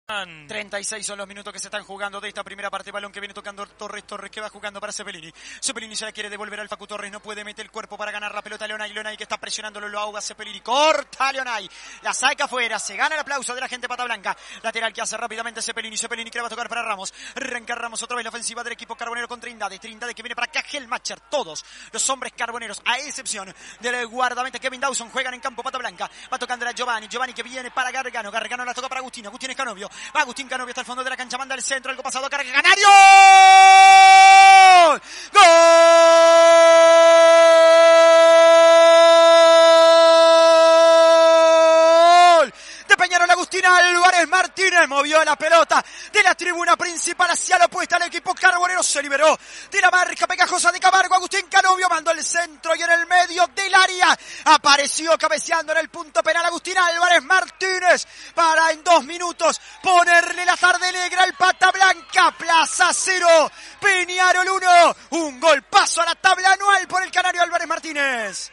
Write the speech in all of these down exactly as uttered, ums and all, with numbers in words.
treinta y seis son los minutos que se están jugando de esta primera parte. Balón que viene tocando Torres, Torres que va jugando para Cepelini. Cepelini se la quiere devolver al Facu Torres, no puede meter el cuerpo para ganar la pelota. Leonay, Leonay que está presionándolo, lo ahoga Cepelini. Corta Leonay, la saca afuera, se gana el aplauso de la gente pata blanca. Lateral que hace rápidamente Cepelini, Cepelini que le va a tocar para Ramos. Arranca Ramos otra vez la ofensiva del equipo carbonero con Trindade. Trindade que viene para Cajelmacher. Todos los hombres carboneros, a excepción del guardameta Kevin Dawson, juegan en campo pata blanca. Va tocando a Giovanni, Giovanni que viene para Gargano. Gargano la toca para Agustín, Agustín es Canovio. Va Agustín Canovio hasta el fondo de la cancha, manda el centro, algo pasado, carga Canario. ¡Gol! De Peñarol Agustín Álvarez Martínez movió la pelota de la tribuna principal hacia la opuesta. El equipo carbonero se liberó de la marca pegajosa de Camargo. Agustín Canovio mandó el centro y en el medio del área apareció cabeceando en el punto penal Agustín Álvarez Martínez para en dos minutos ponerle la tarde negra al pata blanca. Plaza cero, Peñarol uno. Un golpazo a la tabla anual por el canario Álvarez Martínez.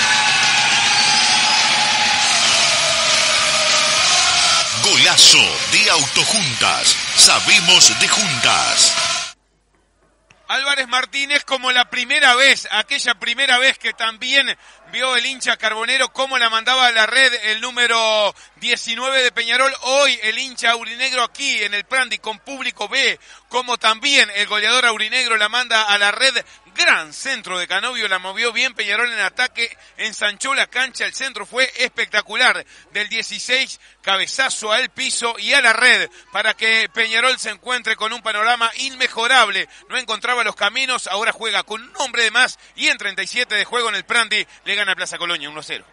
Golazo de Autojuntas. Sabemos de juntas. Álvarez Martínez como la primera vez, aquella primera vez que también vio el hincha carbonero cómo la mandaba a la red el número diecinueve de Peñarol. Hoy el hincha aurinegro aquí en el Prandi con público ve como también el goleador aurinegro la manda a la red. Gran centro de Canovio, la movió bien Peñarol en ataque, ensanchó la cancha, el centro fue espectacular. Del dieciséis, cabezazo al piso y a la red para que Peñarol se encuentre con un panorama inmejorable. No encontraba los caminos, ahora juega con un hombre de más y en treinta y siete de juego en el Prandi le gana Plaza Colonia uno cero.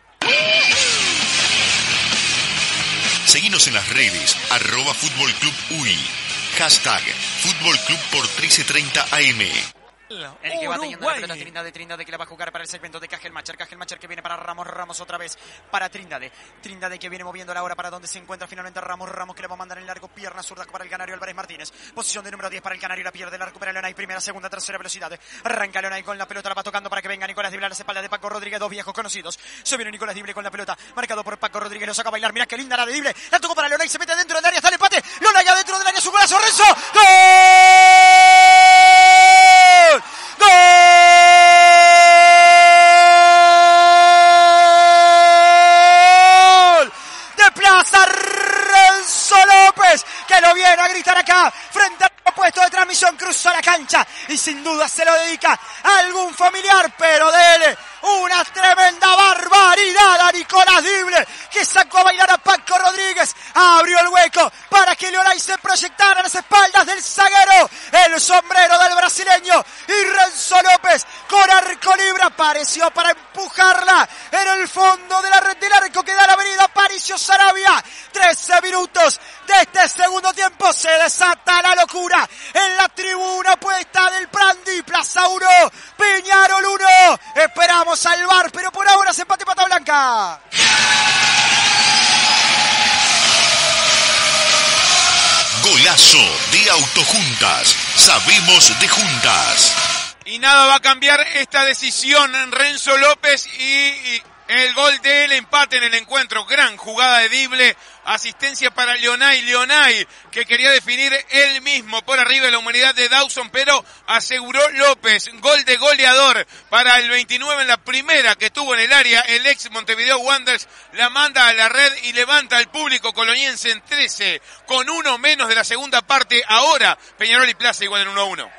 Seguinos en las redes, arroba Fútbol Club U I, hashtag Fútbol Club por trece treinta A M. El que va teniendo la pelota Trindade, Trindade que la va a jugar para el segmento de Cajelmacher, Cajelmacher que viene para Ramos, Ramos otra vez para Trindade, Trindade que viene moviendo la hora para donde se encuentra finalmente Ramos, Ramos que le va a mandar en largo, pierna zurda para el canario Álvarez Martínez, posición de número diez para el canario, la pierde, la recupera Leonay, primera, segunda, tercera velocidad, arranca Leonay con la pelota, la va tocando para que venga Nicolás Dible a las espaldas de Paco Rodríguez, dos viejos conocidos, se viene Nicolás Dible con la pelota, marcado por Paco Rodríguez, lo saca a bailar, mira qué linda la de Dible, la tocó para Leonay, se mete dentro del área, está el empate, Leonay adentro del área, su golazo, Renzo, ¡gol! ¡Gol! De Plaza Renzo López, que lo viene a gritar acá frente al puesto de transmisión, cruzó la cancha y sin duda se lo dedica a algún familiar, pero de él una tremenda barbaridad a Nicolás Dible, que sacó a bailar a Paco Rodríguez, abrió el hueco para que Leonay se proyectara a las espaldas del zaguero, el sombrero del brasileño, y Renzo López con arco libre apareció para empujarla en el fondo de la red del arco que da la avenida Aparicio Saravia. trece minutos de este segundo tiempo, se desata la locura en la tribuna puesta del Prandi. Plaza uno, Peñarol uno, esperamos al V A R, pero por ahora se empate pata blanca. Golazo de Autojuntas. Sabemos de juntas. Y nada va a cambiar esta decisión en Renzo López y, y el gol del empate en el encuentro. Gran jugada de Dible, asistencia para Leonay, Leonay que quería definir él mismo por arriba de la humanidad de Dawson, pero aseguró López. Gol de goleador para el veintinueve en la primera que tuvo en el área. El ex Montevideo Wanderers la manda a la red y levanta al público coloniense en trece con uno menos de la segunda parte. Ahora Peñarol y Plaza igual en uno a uno.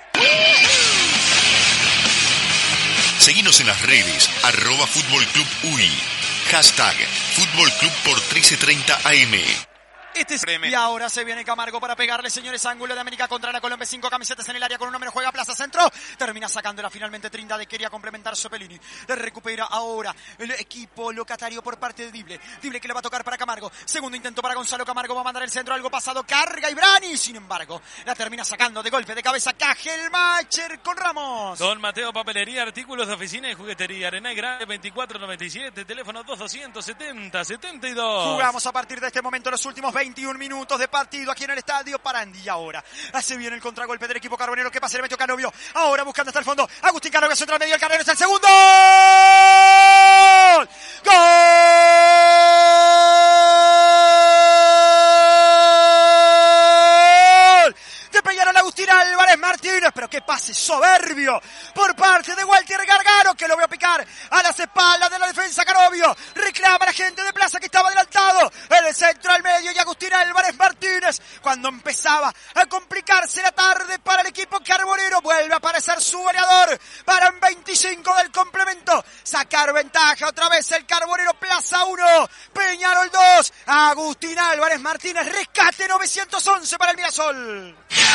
Seguinos en las redes, arroba Fútbol Club U I, hashtag Fútbol Club por trece treinta A M. Este es... Y ahora se viene Camargo para pegarle, señores, ángulo de América contra la Colombia, cinco camisetas en el área con un número, juega Plaza Centro, termina sacándola finalmente Trindade, quería complementar Cepelini, le recupera ahora el equipo locatario por parte de Dible, Dible que le va a tocar para Camargo, segundo intento para Gonzalo Camargo, va a mandar el centro, algo pasado, carga Ibrani, sin embargo, la termina sacando de golpe de cabeza Cajelmacher con Ramos. Don Mateo Papelería, artículos de oficina y juguetería, Arenal Grande veinticuatro noventa y siete, teléfono dos doscientos setenta setenta y dos. Jugamos a partir de este momento los últimos veintiún minutos de partido aquí en el estadio Prandi. Ahora hace bien el contragolpe del equipo carbonero, que pasa, le metió Canovio, ahora buscando hasta el fondo, Agustín Canovio centro al medio, el Carbonero es el segundo. ¡Gol! ¡Gol! Martínez, pero qué pase soberbio por parte de Walter Gargano, que lo vio picar a las espaldas de la defensa. Canovio reclama a la gente de Plaza que estaba adelantado en el centro al medio, y Agustín Álvarez Martínez, cuando empezaba a complicarse la tarde para el equipo carbonero, vuelve a aparecer su goleador para en veinticinco del complemento sacar ventaja otra vez el carbonero. Plaza uno, Peñarol dos, Agustín Álvarez Martínez, rescate novecientos once para el Mirasol.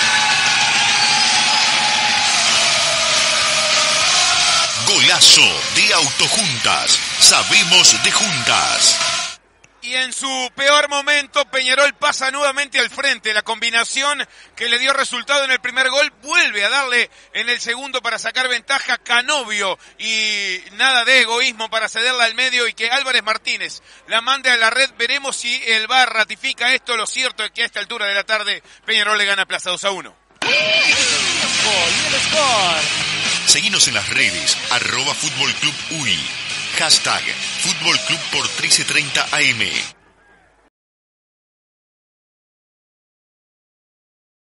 Golazo de Autojuntas. Sabemos de juntas. Y en su peor momento, Peñarol pasa nuevamente al frente. La combinación que le dio resultado en el primer gol vuelve a darle en el segundo para sacar ventaja. Canovio, y nada de egoísmo para cederla al medio y que Álvarez Martínez la mande a la red. Veremos si el V A R ratifica esto. Lo cierto es que a esta altura de la tarde Peñarol le gana a Plaza dos a uno. Seguinos en las redes, arroba Fútbol Club U I. Hashtag Fútbol Club por trece treinta A M.